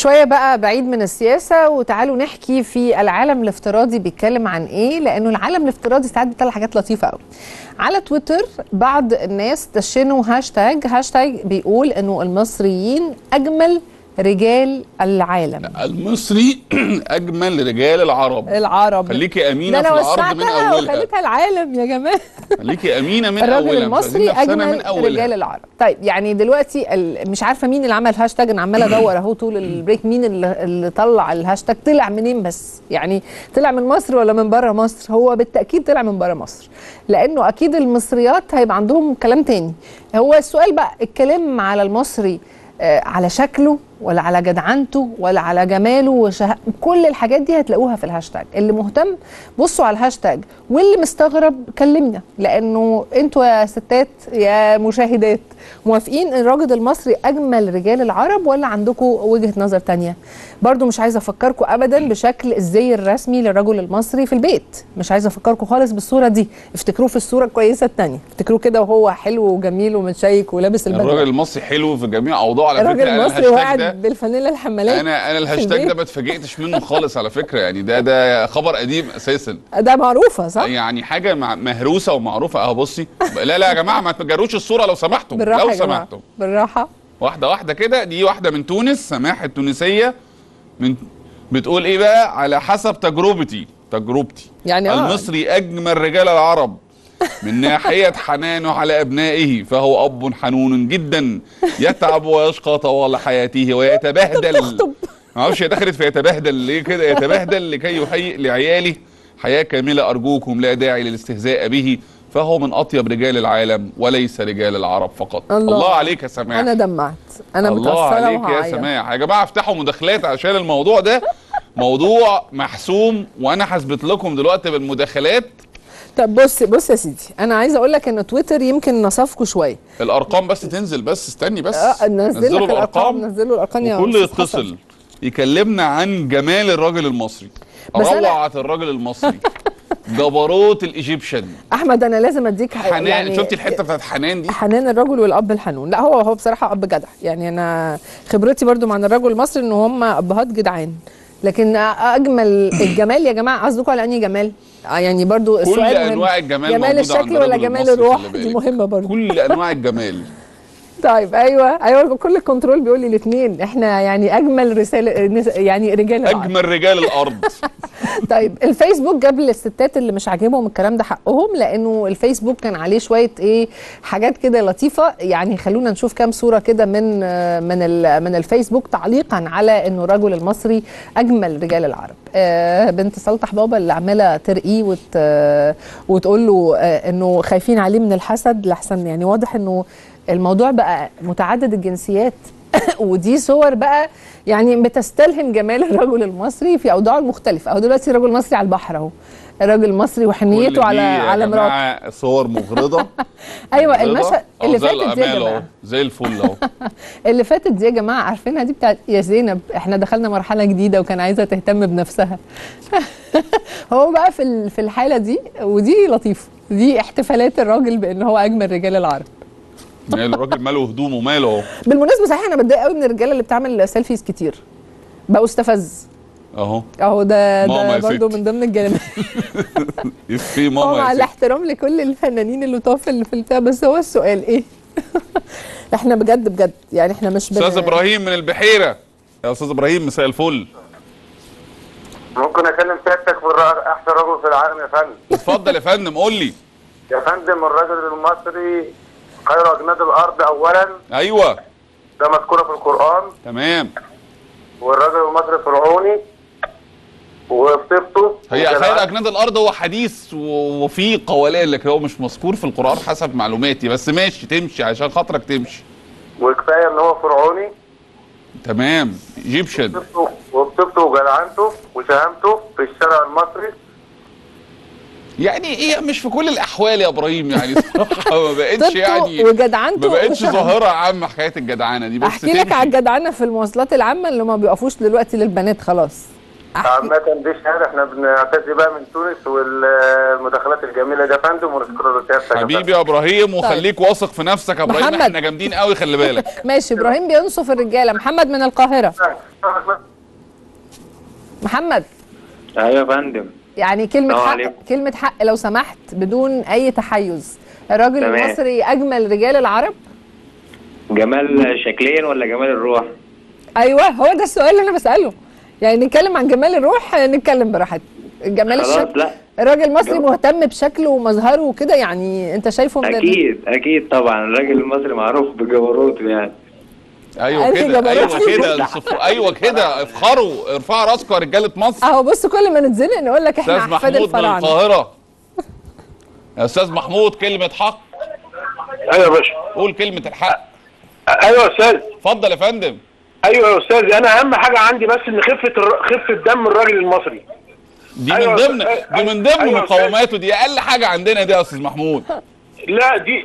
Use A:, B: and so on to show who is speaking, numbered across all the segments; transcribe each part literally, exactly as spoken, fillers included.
A: شوية بقى بعيد من السياسة، وتعالوا نحكي في العالم الافتراضي بيتكلم عن ايه، لانه العالم الافتراضي ساعات بيطلع حاجات لطيفة قوي. على تويتر بعض الناس دشنوا هاشتاج هاشتاج بيقول انه المصريين اجمل رجال العالم.
B: المصري اجمل رجال العرب.
A: العرب
B: خليكي امينه في العرض من اولها.
A: خليتها العالم يا جماعه.
B: خليكي امينه من
A: الراجل
B: اولها.
A: المصري اجمل من رجال العرب. طيب يعني دلوقتي مش عارفه مين اللي عمل هاشتاج، انا عماله ادور اهو طول البريك مين اللي, اللي طلع الهاشتاج، طلع منين بس؟ يعني طلع من مصر ولا من بره مصر؟ هو بالتاكيد طلع من بره مصر، لانه اكيد المصريات هيبقى عندهم كلام تاني. هو السؤال بقى، الكلام على المصري على شكله ولا على جدعنته ولا على جماله وشه... كل الحاجات دي هتلاقوها في الهاشتاج. اللي مهتم بصوا على الهاشتاج، واللي مستغرب كلمنا، لانه انتوا يا ستات يا مشاهدات موافقين ان الراجل المصري اجمل رجال العرب ولا عندكم وجهة نظر تانية؟ برضو مش عايزه افكركم ابدا بشكل الزي الرسمي للرجل المصري في البيت، مش عايزه افكركم خالص بالصوره دي، افتكروه في الصوره الكويسه التانية، افتكروه كده وهو حلو وجميل ومتشيك ولابس البدله.
B: الراجل المصري حلو في جميع اوضاعه على فكره.
A: الراجل المصري وقاعد بالفانيلا الحمالات.
B: انا انا الهاشتاج ده ما اتفاجئتش منه خالص على فكره، يعني ده ده خبر قديم اساسا.
A: ده معروفه صح؟
B: يعني حاجه مهروسه ومعروفه اهو. بصي لا لا يا جماعه ما تجروش الصوره لو سمحتوا،
A: بالراحه
B: لو سمحتوا
A: بالراحه
B: واحده واحده كده. دي واحده من تونس، سماح التونسيه، من بتقول ايه بقى؟ على حسب تجربتي تجربتي
A: يعني
B: المصري اجمل رجال العرب من ناحية حنانه على أبنائه، فهو أب حنون جدا يتعب ويشقى طوال حياته ويتبهدل. ما اعرفش هي دخلت في يتبهدل ليه كده، يتبهدل لكي يهيئ لعياله حياة كاملة. أرجوكم لا داعي للاستهزاء به، فهو من أطيب رجال العالم وليس رجال العرب فقط. الله, الله عليك يا سماح.
A: أنا دمعت، أنا متأثرة.
B: الله عليك يا سماح. يا جماعة افتحوا مداخلات عشان الموضوع ده موضوع محسوم، وأنا هثبت لكم دلوقتي بالمداخلات.
A: طب بص بص يا سيدي، انا عايزه اقول لك ان تويتر يمكن نصفكوا شويه.
B: الارقام بس تنزل، بس استني بس.
A: اه نزلوا الارقام، نزلوا الارقام يا
B: وكل يتصل يكلمنا عن جمال الراجل المصري، روعه الراجل المصري، جبروت الايجيبشن.
A: احمد انا لازم اديك
B: حنان. يعني شفتي الحته بتاعت حنان دي؟
A: حنان الرجل والاب الحنون. لا هو هو بصراحه اب جدع، يعني انا خبرتي برضو مع الرجل المصري ان هم ابهات جدعان. لكن اجمل الجمال يا جماعه قصدكم على انهي جمال؟ يعني برضو السؤال
B: كل
A: مهم.
B: انواع الجمال،
A: جمال الشكل ولا جمال الروح؟ دي مهمه برضو.
B: كل انواع الجمال.
A: طيب ايوه ايوه كل الكنترول بيقول لي الاثنين، احنا يعني اجمل رساله يعني رجال الارض.
B: اجمل رجال الارض.
A: طيب الفيسبوك جاب للستات اللي مش عاجبهم الكلام ده حقهم، لانه الفيسبوك كان عليه شويه ايه حاجات كده لطيفه. يعني خلونا نشوف كام صوره كده من من من الفيسبوك تعليقا على انه الرجل المصري اجمل رجال العرب. آه بنت سلطح بابا اللي عماله ترقيه وت وتقول له آه انه خايفين عليه من الحسد لحسن، يعني واضح انه الموضوع بقى متعدد الجنسيات. ودي صور بقى يعني بتستلهم جمال الرجل المصري في اوضاعه المختلفه. اهو دلوقتي الرجل المصري على البحر اهو، الراجل المصري وحنيته على على مراته.
B: صور مغرضه.
A: ايوه المشهد اللي فاتت دي يا جماعه
B: زي الفل اهو.
A: اللي فاتت دي يا جماعه عارفينها دي بتاعت يا زينب، احنا دخلنا مرحله جديده وكان عايزه تهتم بنفسها. هو بقى في في الحاله دي، ودي لطيفه، دي احتفالات الراجل بان هو اجمل رجال العرب.
B: الراجل ماله هدومه ماله اهو.
A: بالمناسبه صحيح انا بتضايق قوي من الرجاله اللي بتعمل سيلفيز كتير، بقوا استفز
B: اهو
A: اهو. ده ده برضه من ضمن الجانب.
B: في ماما
A: مع الاحترام لكل الفنانين اللي طاف اللي في البتاع، بس هو السؤال ايه؟ احنا بجد بجد يعني احنا مش
B: استاذ ابراهيم من البحيره. يا استاذ ابراهيم مساء الفل.
C: ممكن اكلم سيادتك في احسن رجل في العالم يا فندم؟
B: اتفضل يا فندم قول لي.
C: يا فندم الرجل المصري خير اجناد الارض اولا.
B: ايوه
C: ده مذكوره في القران.
B: تمام.
C: والرجل المصري فرعوني وصفته
B: هي خير اجناد الارض هو حديث وفي قولان، لكن هو مش مذكور في القران حسب معلوماتي، بس ماشي تمشي عشان خاطرك تمشي.
C: وكفايه ان هو فرعوني.
B: تمام. ايجيبشن.
C: وبصفته وجدعنته وشهامته في الشارع المصري.
B: يعني ايه مش في كل الاحوال يا ابراهيم، يعني صراحه ما بقتش يعني
A: وجدعنته
B: ما بقتش ظاهره عامه حكايه الجدعنه دي. بس
A: احكي لك على الجدعنه في المواصلات العامه اللي ما بيقفوش دلوقتي للبنات خلاص.
C: عامة دي شهادة احنا بنعتزي بقى من تونس والمداخلات الجميلة ده فندم ونشكر له سيادتك.
B: حبيبي يا ابراهيم وخليك طيب. واثق في نفسك يا ابراهيم، احنا جامدين قوي خلي بالك.
A: ماشي ابراهيم بينصف الرجاله. محمد من القاهرة. محمد.
D: ايوه يا فندم.
A: يعني كلمة حق عليكم. كلمة حق لو سمحت بدون أي تحيز، الراجل تمام. المصري أجمل رجال العرب؟
D: جمال شكليا ولا جمال الروح؟
A: أيوه هو ده السؤال اللي أنا بسأله. يعني نتكلم عن جمال الروح نتكلم براحتك. جمال الشكل لا. الراجل المصري جم... مهتم بشكله ومظهره وكده، يعني أنت شايفه من
D: أكيد ال... أكيد طبعا الراجل المصري معروف بجبروته يعني.
B: ايوه كده ايوه كده ايوه كده افخروا ارفعوا راسكم يا رجاله مصر.
A: اهو بص كل ما نتزنق نقول لك احنا احفاد الفراعنه.
B: استاذ محمود من القاهره. يا استاذ محمود كلمه حق.
E: ايوه يا باشا.
B: قول كلمه الحق.
E: ايوه يا استاذ.
B: اتفضل يا فندم.
E: ايوه يا استاذ، انا اهم حاجه عندي بس ان خفه الر... خفه دم الراجل المصري
B: دي أيوة من ضمن دي من ضمن أيوة مقوماته، دي اقل حاجه عندنا دي يا استاذ محمود.
E: لا دي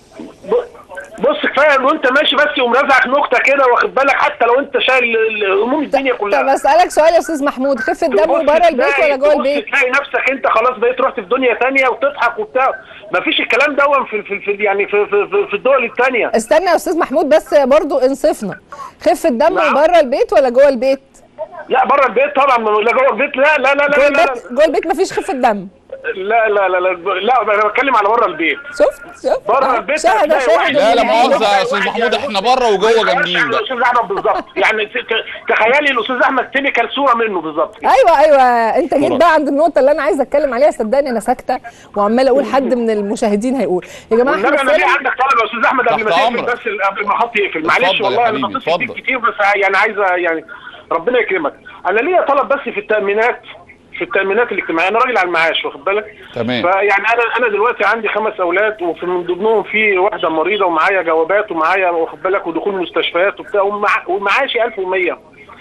E: بص كفايه وانت ماشي بس يقوم رازعك نكته كده واخد بالك، حتى لو انت شايل هموم الدنيا كلها.
A: طب اسالك سؤال يا استاذ محمود، خفه دم بره البيت ولا جوه البيت؟
E: تلاقي نفسك انت خلاص بقيت رحت في دنيا ثانيه وتضحك وبتاع، مفيش الكلام ده في في, في يعني في, في, في الدول الثانيه.
A: استنى يا استاذ محمود بس برضو انصفنا، خفه دم بره البيت ولا جوه البيت؟
E: لا بره البيت طبعا، لا جوه البيت لا لا لا
A: جوه البيت جوه البيت مفيش خفه دم.
E: لا لا لا لا لا انا بتكلم على بره البيت.
A: شفت شفت
E: بره البيت
A: شاهد شاهد.
B: لا لا مؤاخذه يا استاذ محمود احنا بره وجوه جامدين بقى.
E: الاستاذ احمد بالظبط، يعني تخيلي الاستاذ احمد تيبيكال صوره منه بالظبط.
A: ايوه ايوه انت جيت بقى عند النقطه اللي انا عايزه اتكلم عليها، صدقني انا ساكته وعماله اقول حد من المشاهدين هيقول يا جماعه
E: احنا انا ليه عندك طلب يا استاذ احمد قبل ما تقفل بس قبل ما خط يقفل معلش والله انا بتصل كتير بس يعني عايزه يعني ربنا يكرمك. انا ليا طلب بس في التامينات في التامينات الاجتماعيه، انا راجل على المعاش واخد بالك.
B: تمام.
E: فيعني انا انا دلوقتي عندي خمس اولاد وفي من ضمنهم في واحده مريضه ومعايا جوابات ومعايا واخد بالك ودخول مستشفيات وبتاع ومعاشي ألف ومية.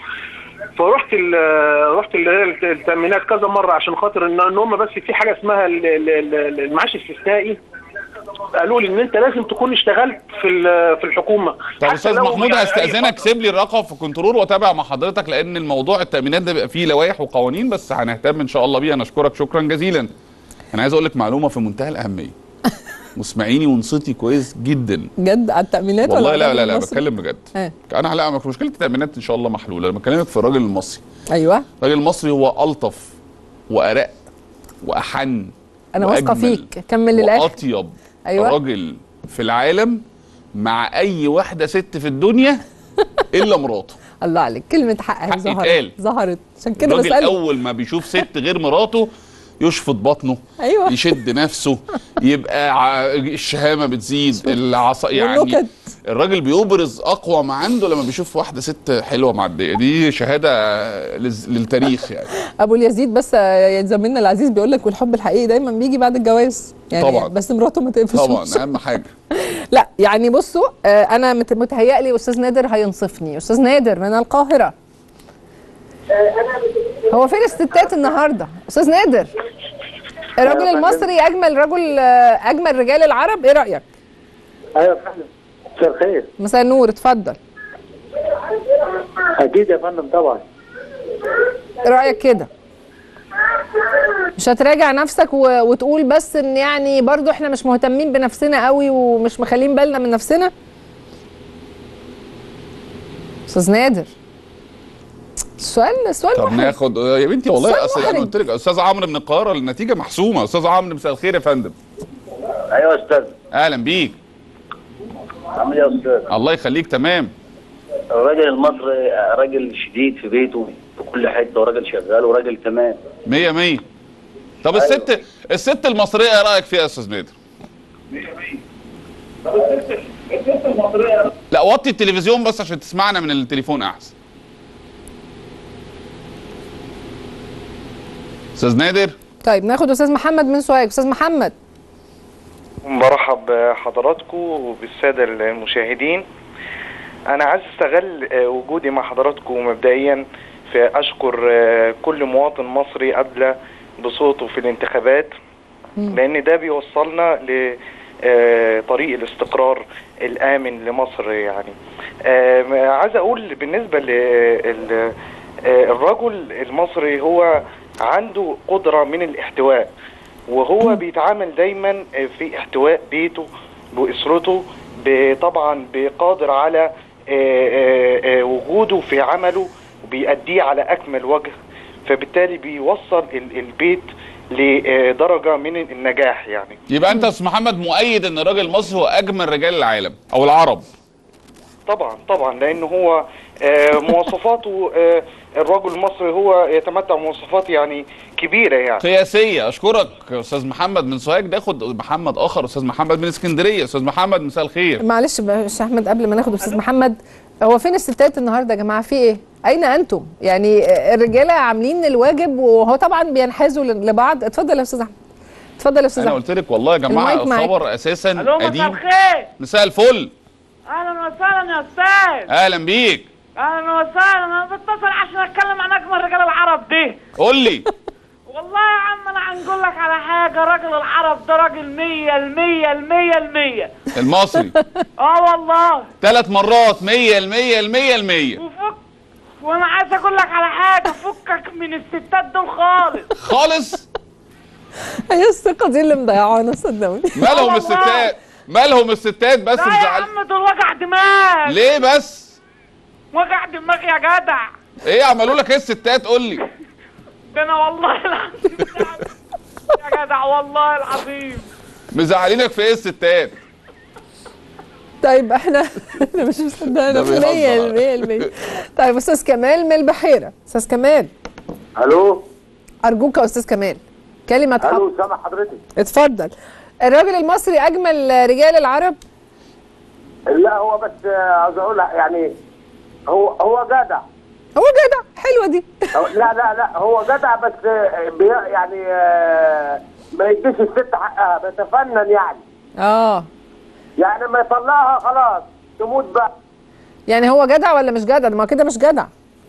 E: فرحت ال رحت اللي هي التامينات كذا مره عشان خاطر ان هم بس في حاجه اسمها المعاش الاستثنائي، قالوا لي ان انت لازم تكون اشتغلت في في الحكومه.
B: طب استاذ محمود هستاذنك سيب لي الرقم في كنترول واتابع مع حضرتك، لان الموضوع التامينات ده بيبقى فيه لوائح وقوانين بس هنهتم ان شاء الله بيها. انا اشكرك شكرا جزيلا. انا عايز اقول لك معلومه في منتهى الاهميه واسمعيني وانصتي كويس جدا.
A: جد على التامينات
B: والله ولا لا لا لا بتكلم بجد. اه. انا لا مشكله التامينات ان شاء الله محلوله. انا بكلمك في الراجل المصري.
A: ايوه
B: الراجل المصري هو الطف وارق واحن،
A: انا واثقه فيك، كمل للاخر.
B: واطيب
A: أيوة.
B: راجل في العالم مع اي واحده ست في الدنيا الا مراته.
A: الله عليك، كلمه حق ظهرت ظهرت عشان كده
B: بسألك. الراجل اول ما بيشوف ست غير مراته يشفط بطنه.
A: أيوة.
B: يشد نفسه، يبقى الشهامه بتزيد، العصا يعني الراجل بيبرز اقوى ما عنده لما بيشوف واحده ست حلوه معديه. دي شهاده للتاريخ يعني.
A: ابو اليزيد بس زميلنا العزيز بيقول لك والحب الحقيقي دايما بيجي بعد الجواز يعني.
B: طبعا
A: بس مراته ما تقفش
B: طبعا اهم حاجه.
A: لا يعني بصوا انا متهيألي استاذ نادر هينصفني. استاذ نادر من القاهره. هو فين الستات النهارده؟ استاذ نادر، الرجل المصري اجمل رجل اجمل رجال العرب، ايه رايك؟
F: ايوه يا فندم. مساء الخير.
A: مساء النور، اتفضل.
F: اكيد يا فندم طبعا.
A: ايه رايك كده؟ مش هتراجع نفسك و... وتقول بس ان يعني برضو احنا مش مهتمين بنفسنا قوي ومش مخلين بالنا من نفسنا؟ استاذ نادر السؤال السؤال
B: طب ناخد يا بنتي والله اصل انا قلت لك استاذ عمرو من القاهره النتيجه محسومه. استاذ عمرو مساء الخير يا فندم.
F: ايوه يا استاذ.
B: اهلا بيك.
F: عامل ايه يا استاذ؟
B: الله يخليك. تمام.
F: الراجل المصري راجل شديد في بيته في كل حته وراجل شغال وراجل تمام.
B: مية مية. طب أيوة. الست الست المصريه ايه رايك فيها يا استاذ نادر؟ مية مية. طب الست الست المصريه لا وطي التلفزيون بس عشان تسمعنا من التليفون احسن. استاذ نادر.
A: طيب ناخد استاذ محمد من سوهاج. استاذ محمد.
G: برحب بحضراتكم وبالساده المشاهدين. انا عايز استغل وجودي مع حضراتكم مبدئيا في اشكر كل مواطن مصري ادلى بصوته في الانتخابات، لان ده بيوصلنا لطريق الاستقرار الامن لمصر. يعني عايز اقول بالنسبه الرجل المصري هو عنده قدرة من الاحتواء، وهو بيتعامل دايما في احتواء بيته واسرته، طبعا بقادر على وجوده في عمله وبيأديه على اكمل وجه، فبالتالي بيوصل البيت لدرجه من النجاح. يعني
B: يبقى انت يا استاذ محمد مؤيد ان الراجل المصري هو اجمل رجال العالم او العرب؟
G: طبعا طبعا، لان هو مواصفاته الرجل المصري هو يتمتع بمواصفات يعني كبيره يعني
B: قياسيه. اشكرك استاذ محمد من سوهاج. ناخد محمد اخر، استاذ محمد من اسكندريه. استاذ محمد مساء الخير.
A: معلش يا احمد قبل ما ناخد استاذ محمد، هو فين الستات النهارده يا جماعه؟ في ايه؟ اين انتم؟ يعني الرجاله عاملين الواجب وهو طبعا بينحازوا لبعض. اتفضل يا استاذ احمد. اتفضل يا استاذ احمد.
B: انا قلت لك والله يا جماعه الخبر اساسا قديم.
H: مساء الخير.
B: مساء الفل.
H: اهلا وسهلا يا استاذ.
B: اهلا بيك.
H: اهلا وسهلا. انا بتصل عشان اتكلم عن اجمل رجال العرب دي.
B: قول لي.
H: والله يا عم انا هنقول لك على حاجه، راجل العرب ده راجل مية المية المية المية.
B: المصري.
H: اه والله.
B: ثلاث مرات مية المية المية المية.
H: وفك وانا عايز اقول لك على حاجه، فكك من الستات دول خالص.
B: خالص؟
A: هي الثقه دي اللي مضيعانا صدقوني.
B: مالهم الستات؟ مالهم الستات بس؟
H: لا يا عم دول وجع دماغ.
B: ليه بس؟
H: وجع دماغ يا جدع.
B: ايه عملوا لك ايه الستات؟ قول لي.
H: ده انا والله العظيم يا جدع والله العظيم.
B: مزعلينك في ايه الستات؟
A: طيب احنا احنا مش مصدقنا في مية المية المية. طيب استاذ كمال من البحيره. استاذ كمال.
C: الو.
A: ارجوك يا استاذ كمال كلمه حق.
C: الو سامع حضرتك.
A: اتفضل. الراجل المصري اجمل رجال العرب؟
C: لا هو بس عاوز اقول يعني هو هو جدع.
A: هو جدع. حلوه دي.
C: لا لا لا هو جدع بس بي يعني ما يديش الست حقها، بيتفنن يعني.
A: اه
C: يعني ما يطلعها خلاص تموت بقى.
A: يعني هو جدع ولا مش جدع؟ ما كده مش جدع.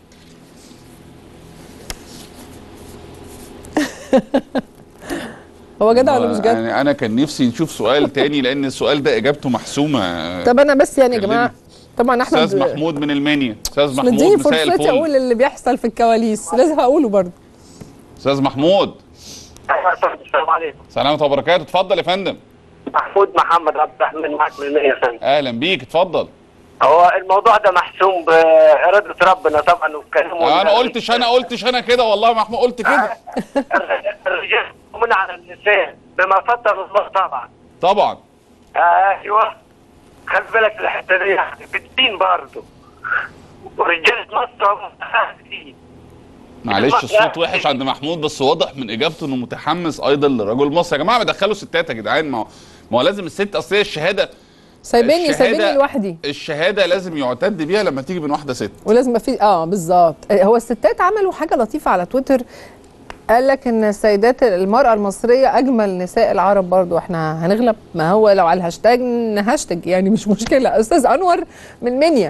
A: هو جدع ولا مش جدع؟
B: يعني انا كان نفسي نشوف سؤال تاني لان السؤال ده اجابته محسومه.
A: طب انا بس يعني يا جماعه طبعا احمد
B: استاذ محمود من المنيا. استاذ محمود
A: مديني
B: مساء الفل.
A: فرصتي اقول اللي بيحصل في الكواليس، لازم اقوله برضه.
B: استاذ محمود.
I: السلام عليكم.
B: سلام ورحمه الله وبركاته. اتفضل يا فندم.
I: محمود محمد عبد الرحمن معك من المنيا يا فندم.
B: اهلا بيك اتفضل.
I: هو الموضوع ده محسوم بإرادة ربنا طبعا وكلامه.
B: انا قلتش انا قلتش انا كده والله يا محمود قلت كده.
I: الرجال من على النساء بما فضل الله طبعا.
B: طبعا.
I: ايوه خلي بالك الحته دي بالدين برضه. ورجاله مصر هم متحمسين.
B: معلش الصوت وحش عند محمود بس واضح من اجابته انه متحمس ايضا للرجل المصري. يا جماعه ما دخلوا ستات يا جدعان. ما هو لازم الست اصل هي الشهاده
A: سايبيني سايبيني لوحدي.
B: الشهاده لازم يعتد بيها لما تيجي من واحده ست.
A: ولازم في اه بالظبط. هو الستات عملوا حاجه لطيفه على تويتر، قال لك ان السيدات المراه المصريه اجمل نساء العرب. برضو احنا هنغلب؟ ما هو لو على الهاشتاج نهاشتاج يعني مش مشكله. استاذ انور من منيا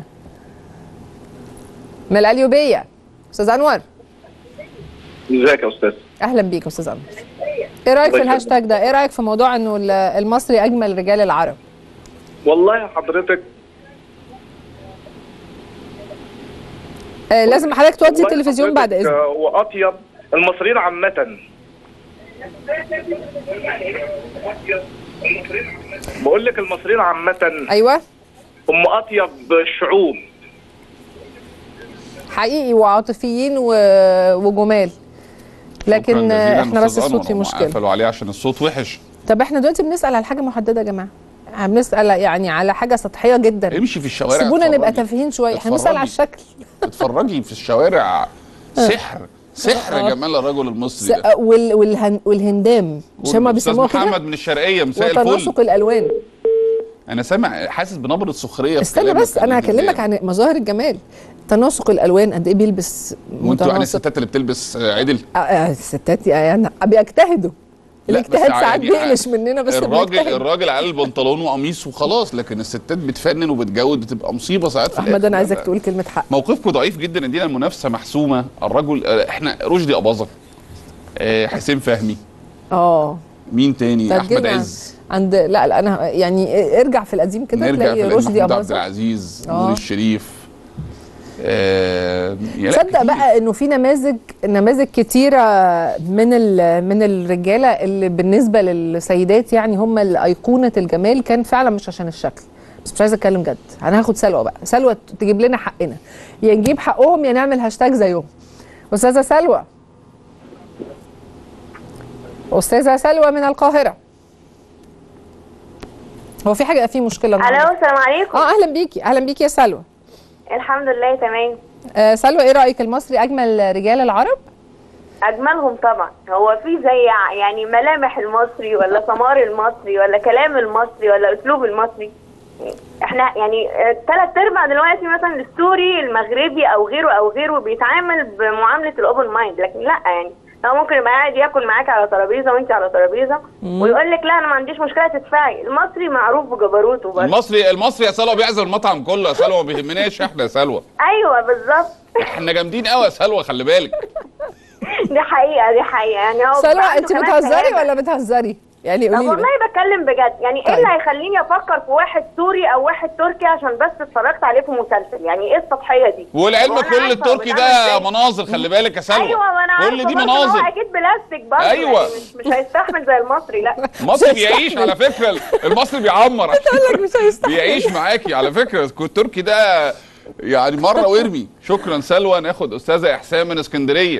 A: من القليوبيه. استاذ انور.
J: ازيك يا استاذ؟
A: اهلا بيك يا استاذ انور. ايه رايك في الهاشتاج ده؟ ايه رايك في موضوع انه المصري اجمل رجال العرب؟
J: والله يا حضرتك
A: آه لازم حضرتك توطي التلفزيون بعد اذنك.
J: واطيب المصريين عامه. بقول لك المصريين عامه.
A: ايوه.
J: هم اطيب الشعوب.
A: حقيقي وعاطفيين وجمال. لكن احنا بس الصوت فيه مشكله.
B: قفلوا عليه عشان الصوت وحش.
A: طب احنا دلوقتي بنسال على حاجه محدده يا جماعه. بنسال يعني على حاجه سطحيه جدا.
B: امشي في الشوارع.
A: سيبونا نبقى تافهين شويه. احنا بنسال على الشكل.
B: اتفرجي في الشوارع. سحر سحر جمال الرجل المصري ده.
A: وال والهن والهندام مش هم بيسموها كده؟
B: محمد من الشرقيه مساء الفل.
A: وتناسق الالوان.
B: انا سامع حاسس بنبره سخريه.
A: استنى بس انا هكلمك عن مظاهر الجمال. تناسق الالوان قد ايه بيلبس متناسق.
B: وانتوا يعني الستات اللي بتلبس عدل؟
A: اه الستات يعني بيجتهدوا. الاجتهاد ساعات بيقلش مننا بس
B: الراجل الراجل على البنطلون وقميص وخلاص، لكن الستات بتفنن وبتجود بتبقى مصيبه ساعات في
A: احمد انا عايزك تقول كلمه حق.
B: موقفكم ضعيف جدا. ادينا المنافسه محسومه. الرجل احنا رشدي اباظه، اه حسين فهمي،
A: اه
B: مين تاني؟ احمد عز
A: عند لا لا انا يعني ارجع في القديم كده تلاقي رشدي اباظه،
B: عبد العزيز، نور الشريف، آه
A: تصدق بقى انه في نماذج نماذج كتيره من من الرجاله اللي بالنسبه للسيدات يعني هم ايقونه الجمال، كان فعلا مش عشان الشكل. بس مش عايزه اتكلم جد، انا هاخد سلوى بقى، سلوى تجيب لنا حقنا، يا نجيب حقهم يا نعمل هاشتاج زيهم. استاذه سلوى، استاذه سلوى من القاهره. هو في حاجه في مشكله؟
K: الو السلام عليكم.
A: اه اهلا بيكي. اهلا بيكي يا سلوى.
K: الحمد لله تمام.
A: آه سلوى، ايه رايك المصري اجمل رجال العرب؟
K: اجملهم طبعا. هو في زي يعني ملامح المصري ولا ثمار المصري ولا كلام المصري ولا اسلوب المصري؟ احنا يعني ثلاث ارباع دلوقتي مثلا السوري المغربي او غيره او غيره بيتعامل بمعامله الاوبن مايند، لكن لا يعني هو ممكن يبقى قاعد ياكل معاك على ترابيزه وانت على ترابيزه ويقول لك لا انا ما عنديش مشكله تدفعي. المصري معروف بجبروته بس.
B: المصري المصري يا سلوى بيعزل المطعم كله يا سلوى، ما بيهمناش احنا يا سلوى.
K: ايوه بالظبط.
B: احنا جامدين قوي يا سلوى، خلي بالك.
K: دي حقيقه دي حقيقه يعني. هو
A: سلوى انت بتهزري ولا بتهزري؟ يعني قولي لي.
K: والله بتكلم بجد، يعني طيب. ايه اللي هيخليني افكر في واحد سوري او واحد تركي عشان بس اتفرجت عليه في مسلسل؟ يعني ايه السطحيه دي؟
B: والعلم كل التركي ده مناظر، خلي بالك يا سلوى.
K: ايوه ما انا
B: كل دي مناظر.
K: هو اكيد بلاستيك برضه.
B: ايوه
K: يعني مش, مش هيستحمل زي المصري. لا
B: المصري بيعيش على فكره، المصري بيعمر.
A: بتقول لك مش هيستحمل.
B: بيعيش معاكي على فكره. التركي ده يعني مره وارمي. شكرا سلوى. ناخد استاذه احسان من اسكندريه.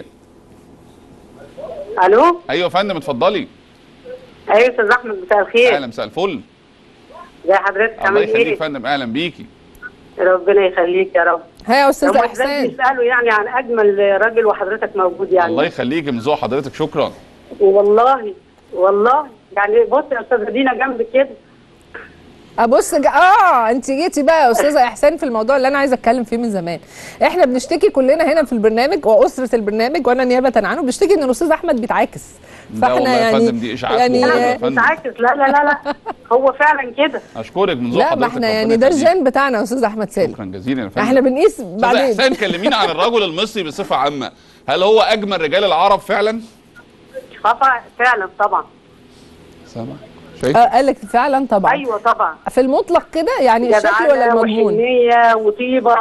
L: الو.
B: ايوه يا فندم اتفضلي.
L: ايوه استاذ احمد مساء الخير.
B: اهلا مساء الفل.
L: ازي حضرتك؟
B: الله يخليك يا فندم. اهلا بيكي.
L: ربنا يخليك يا رب.
A: ها يا استاذه احسان.
L: بيسالوا يعني عن اجمل راجل وحضرتك موجود يعني.
B: الله يخليك من ذوق حضرتك. شكرا.
L: والله والله يعني بص يا استاذه دينا جنبك كده.
A: ابص ج... اه انت جيتي بقى يا استاذه احسان في الموضوع اللي انا عايزه اتكلم فيه من زمان. احنا بنشتكي كلنا هنا في البرنامج واسره البرنامج وانا نيابه عنه بنشتكي ان الاستاذ احمد بيتعاكس.
B: فاحنا يعني فندم دي اشاعات
A: يعني
L: بيتعاكس. لا لا لا لا هو فعلا كده.
B: اشكرك من ذوق
A: لا
B: حضرتك.
A: ما احنا يعني ده الرجال بتاعنا يا استاذ احمد سالم.
B: شكرا جزيلا يا فندم.
A: احنا بنقيس بعدين.
B: استاذ احسان كلمينا عن الرجل المصري بصفه عامه، هل هو اجمل رجال العرب فعلا؟
L: طبعا فعلا طبعا.
B: سامع؟
A: شايف؟ آه قال لك فعلا طبعا.
L: ايوه طبعا.
A: في المطلق كده يعني الشكل ولا المضمون؟
L: وحنيه وطيبه.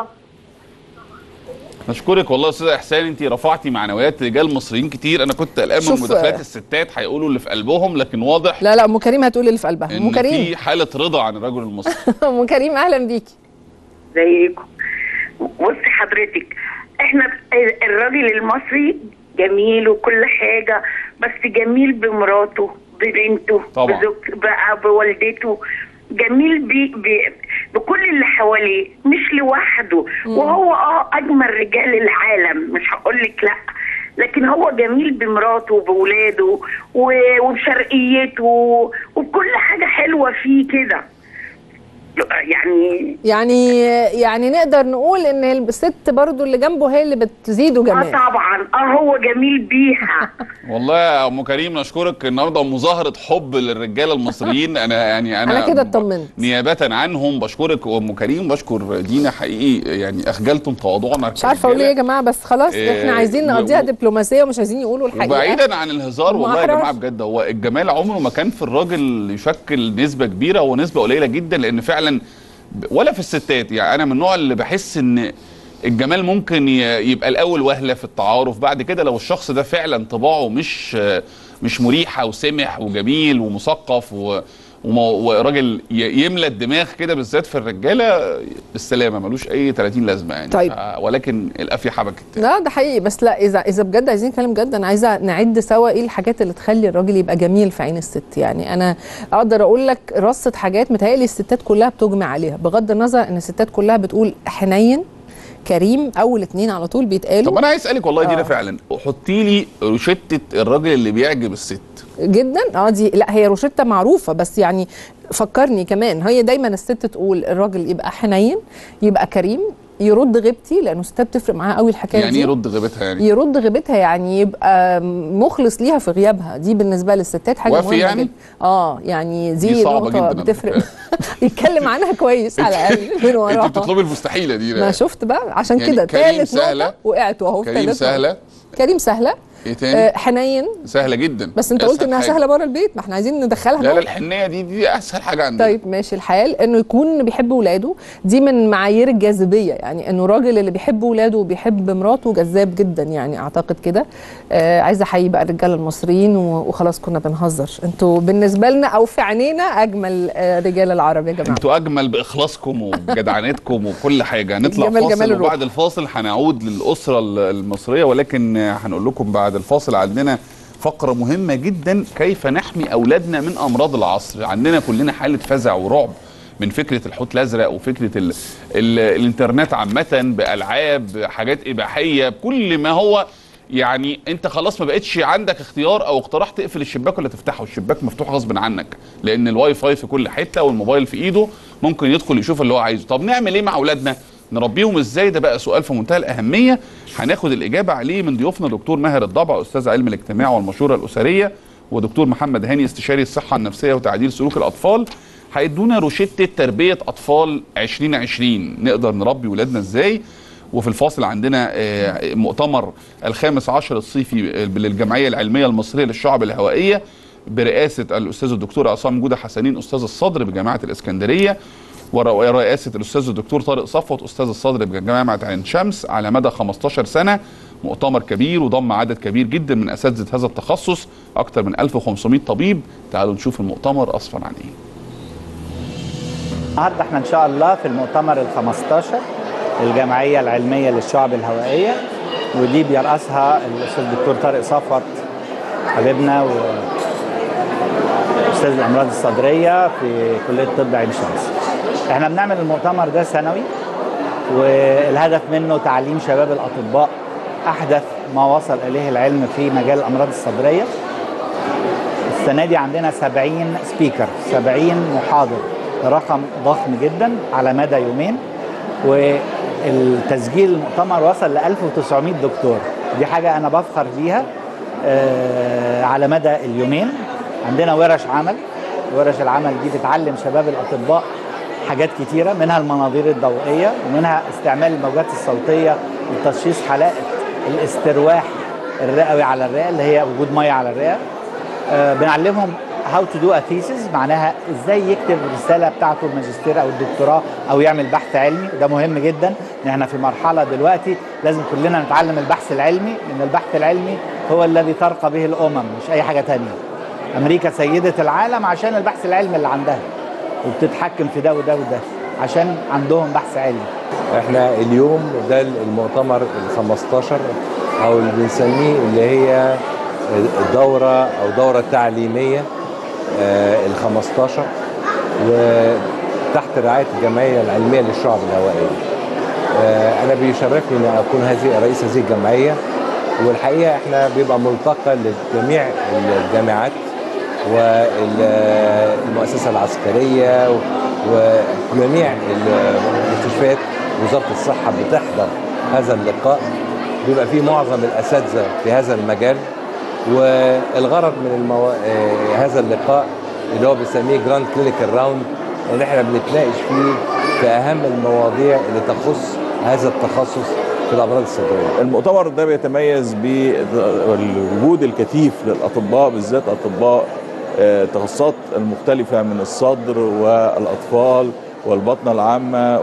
B: نشكرك والله يا استاذه احسان. انت رفعتي معنويات رجال مصريين كتير. انا كنت قلقان من مداخلات الستات هيقولوا اللي في قلبهم، لكن واضح
A: لا لا ام كريم هتقول اللي في قلبها. ام كريم
B: في حاله رضا عن الرجل المصري.
A: ام كريم اهلا بيكي.
M: ازيكم؟ بصي حضرتك، احنا الراجل المصري جميل وكل حاجه، بس جميل بمراته ببنته
B: طبعا
M: بزوج بوالدته، جميل بي بي بكل اللي حواليه مش لوحده. مم. وهو اه اجمل رجال العالم مش هقول لك لا، لكن هو جميل بمراته وبولاده وبشرقيته وبكل حاجه حلوه فيه كده. يعني
A: يعني يعني نقدر نقول ان الست برضو اللي جنبه هي اللي بتزيده جمال.
M: اه طبعا. اه هو جميل بيها.
B: والله يا ام كريم نشكرك. النهارده مظاهره حب للرجاله المصريين. انا يعني انا
A: انا كده اطمنت
B: نيابه عنهم. بشكرك ام كريم، بشكر دينا حقيقي، يعني اخجلتم تواضعنا.
A: مش عارفه اقول ايه يا جماعه، بس خلاص إيه احنا عايزين نقضيها دبلوماسيه ومش عايزين يقولوا الحقيقه.
B: وبعيدا عن الهزار والله يا جماعه بجد، هو الجمال عمره ما كان في الراجل يشكل نسبه كبيره ونسبه قليله جدا، لان فعلا ولا في الستات. يعني انا من النوع اللي بحس ان الجمال ممكن يبقى الاول وهله في التعارف، بعد كده لو الشخص ده فعلا طباعه مش مش مريحه وسمح وجميل ومثقف وراجل يملى الدماغ كده، بالذات في الرجاله بالسلامه، ملوش اي ثلاثين لازمه يعني.
A: طيب.
B: ولكن القافيه حبكت.
A: لا ده حقيقي، بس لا اذا اذا بجد عايزين نتكلم جد، انا عايزه نعد سوا ايه الحاجات اللي تخلي الراجل يبقى جميل في عين الست. يعني انا اقدر اقول لك رصه حاجات متهيألي الستات كلها بتجمع عليها، بغض النظر ان الستات كلها بتقول حنين كريم، اول اتنين على طول بيتقالوا.
B: طب انا عايز اسالك والله دي فعلا، حطي لي روشته الراجل اللي بيعجب الست
A: جدا. اه دي لا هي روشته معروفه، بس يعني فكرني كمان، هي دايما الست تقول الراجل يبقى حنين، يبقى كريم، يرد غيبتي، لانه الستات بتفرق معاها قوي الحكايه
B: يعني
A: دي.
B: يعني يرد غيبتها يعني
A: يرد غيبتها يعني يبقى مخلص ليها في غيابها. دي بالنسبه للستات حاجه مهمه
B: يعني؟
A: جدا. اه يعني دي, دي نقطه بتفرق. يتكلم عنها كويس على الاقل من وراها.
B: انت بتطلبي المستحيله دي.
A: ما شفت بقى عشان يعني كده
B: ثالث
A: نقطه وقعت اهو.
B: كريم سهله،
A: كريم سهله،
B: ايه تاني؟
A: آه حنين.
B: سهله جدا.
A: بس انت قلت انها سهله بره البيت، ما احنا عايزين ندخلها.
B: لا لا الحنيه دي دي اسهل حاجه عندنا.
A: طيب ماشي الحال. انه يكون بيحب ولاده، دي من معايير الجاذبيه، يعني انه الراجل اللي بيحب ولاده وبيحب مراته جذاب جدا، يعني اعتقد كده. آه عايزه احيي بقى الرجاله المصريين، وخلاص كنا بنهزر، انتوا بالنسبه لنا او في عينينا اجمل آه رجال العرب يا جماعه.
B: انتوا اجمل باخلاصكم وبجدعنتكم وكل حاجه. هنطلع
A: جمال
B: فاصل،
A: جمال
B: وبعد الفاصل هنعود للاسره المصريه، ولكن هنقول لكم بعد الفاصل عندنا فقره مهمه جدا، كيف نحمي اولادنا من امراض العصر. عندنا كلنا حاله فزع ورعب من فكره الحوت الازرق وفكره ال ال الانترنت عامه، بالعاب، حاجات اباحيه، بكل ما هو يعني انت خلاص ما بقتش عندك اختيار او اقتراح تقفل الشباك ولا تفتحه، الشباك مفتوح غصب عنك، لان الواي فاي في كل حته والموبايل في ايده، ممكن يدخل يشوف اللي هو عايزه. طب نعمل ايه مع اولادنا؟ نربيهم ازاي؟ ده بقى سؤال في منتهى الاهميه، هناخد الاجابه عليه من ضيوفنا دكتور ماهر الضبع استاذ علم الاجتماع والمشوره الاسريه، ودكتور محمد هاني استشاري الصحه النفسيه وتعديل سلوك الاطفال. هيدونا روشته تربيه اطفال عشرين عشرين، نقدر نربي ولادنا ازاي. وفي الفاصل عندنا مؤتمر الخامس عشر الصيفي للجمعيه العلميه المصريه للشعب الهوائيه برئاسه الاستاذ الدكتور عصام جوده حسنين استاذ الصدر بجامعه الاسكندريه، ورئاسه الاستاذ الدكتور طارق صفوت استاذ الصدر بجامعه عين شمس، على مدى خمستاشر سنه. مؤتمر كبير وضم عدد كبير جدا من اساتذه هذا التخصص، اكثر من ألف وخمسمائة طبيب. تعالوا نشوف المؤتمر اصفر عن ايه.
N: النهارده احنا ان شاء الله في المؤتمر ال خمستاشر الجمعيه العلميه للشعب الهوائيه، ودي بيرأسها الاستاذ الدكتور طارق صفوت حبيبنا واستاذ الامراض الصدريه في كليه طب عين شمس. احنا بنعمل المؤتمر ده سنوي، والهدف منه تعليم شباب الاطباء احدث ما وصل اليه العلم في مجال الامراض الصدريه. السنه دي عندنا سبعين سبيكر، سبعين محاضر، رقم ضخم جدا على مدى يومين، والتسجيل المؤتمر وصل ل ألف وتسعمائة دكتور. دي حاجه انا بفخر بيها. آه على مدى اليومين عندنا ورش عمل، ورش العمل دي بتعلم شباب الاطباء حاجات كتيره، منها المناظير الضوئيه، ومنها استعمال الموجات الصوتيه لتشخيص حالات الاسترواح الرئوي على الرئه، اللي هي وجود ميه على الرئه. آه بنعلمهم هاو تو دو ا ثيسيس، معناها ازاي يكتب الرساله بتاعته الماجستير او الدكتوراه او يعمل بحث علمي. وده مهم جدا ان احنا في مرحله دلوقتي لازم كلنا نتعلم البحث العلمي، لان البحث العلمي هو الذي ترقى به الامم، مش اي حاجه ثانيه. امريكا سيده العالم عشان البحث العلمي اللي عندها، وبتتحكم في ده وده وده عشان عندهم بحث علمي.
O: احنا اليوم ده المؤتمر ال خمستاشر او اللي بنسميه اللي هي الدوره او دوره تعليميه ال خمستاشر، وتحت رعايه الجمعيه العلميه للشعب الهوائيه. انا بيشرفني ان اكون هذه رئيس هذه الجمعيه، والحقيقه احنا بيبقى ملتقى لجميع الجامعات والمؤسسه العسكريه وجميع المستشفيات. وزاره الصحه بتحضر هذا اللقاء، بيبقى فيه معظم الاساتذه في هذا المجال. والغرض من المو... هذا اللقاء اللي هو بنسميه جراند كلينيكال راوند، ان احنا بنتناقش فيه في اهم المواضيع اللي تخص هذا التخصص في الامراض الصدريه.
P: المؤتمر ده بيتميز بالوجود الكثيف للاطباء، بالذات اطباء التخصصات المختلفه من الصدر والاطفال والبطنه العامه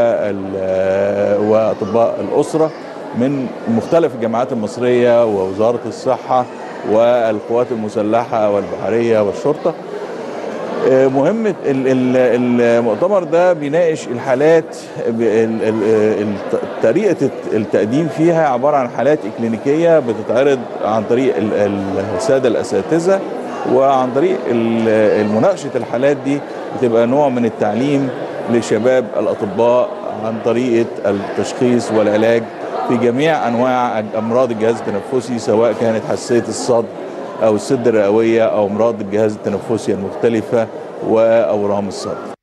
P: واطباء الاسره من مختلف الجامعات المصريه ووزاره الصحه والقوات المسلحه والبحريه والشرطه. مهمه المؤتمر ده بيناقش الحالات، طريقه التقديم فيها عباره عن حالات اكلينيكيه بتتعرض عن طريق الساده الاساتذه، وعن طريق مناقشه الحالات دي بتبقى نوع من التعليم لشباب الاطباء عن طريقه التشخيص والعلاج في جميع انواع امراض الجهاز التنفسي، سواء كانت حساسيه الصدر او السد الرئويه او امراض الجهاز التنفسي المختلفه واورام الصدر.